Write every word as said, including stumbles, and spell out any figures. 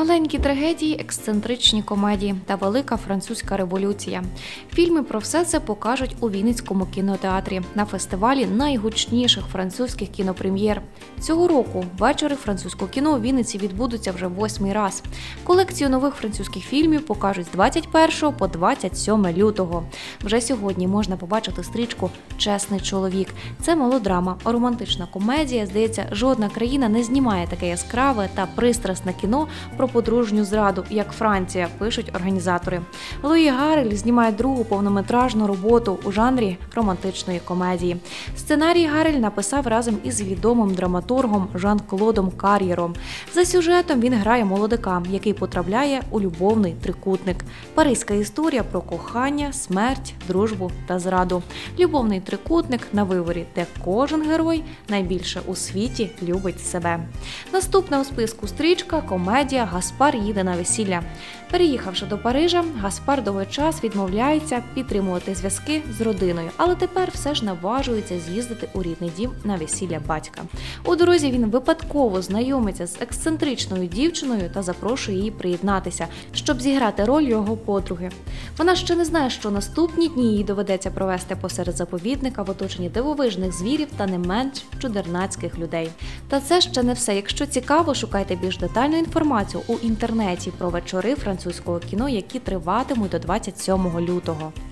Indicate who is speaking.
Speaker 1: Маленькі трагедії, ексцентричні комедії та велика французька революція. Фільми про все це покажуть у Вінницькому кінотеатрі на фестивалі найгучніших французьких кінопрем'єр. Цього року вечори французького кіно у Вінниці відбудуться вже восьмий раз. Колекцію нових французьких фільмів покажуть з двадцять першого по двадцять сьоме лютого. Вже сьогодні можна побачити стрічку «Чесний чоловік». Це мелодрама, романтична комедія. Здається, жодна країна не знімає таке яскраве та пристрасне кіно про подружню зраду, як Франція, пишуть організатори. Луї Гаррель знімає другу повнометражну роботу у жанрі романтичної комедії. Сценарій Гаррель написав разом із відомим драматургом Жан-Клодом Кар'єром. За сюжетом він грає молодика, який потрапляє у любовний трикутник. Паризька історія про кохання, смерть, дружбу та зраду. Любовний трикутник на виворі, де кожен герой найбільше у світі любить себе. Наступна у списку стрічка – комедія «Гаспар їде на весілля». Переїхавши до Парижа, Гаспар довгий час відмовляється підтримувати зв'язки з родиною, але тепер все ж наважується з'їздити у рідний дім на весілля батька. У дорозі він випадково знайомиться з ексцентричною дівчиною та запрошує її приєднатися, щоб зіграти роль його подруги. Вона ще не знає, що наступні дні їй доведеться провести посеред заповідника в оточенні дивовижних звірів та не менш чудернацьких людей. Та це ще не все. Якщо цікаво, шукайте більш детальну інформацію у інтернеті про вечори французького кіно, які триватимуть до двадцять сьомого лютого.